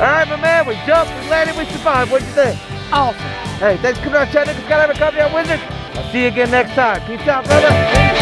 right, my man, we jumped, we landed, we survived. What'd you think? Awesome. Hey, thanks for coming out, Chattanooga Skydiver Company on Wizard. I'll see you again next time. Peace out, brother.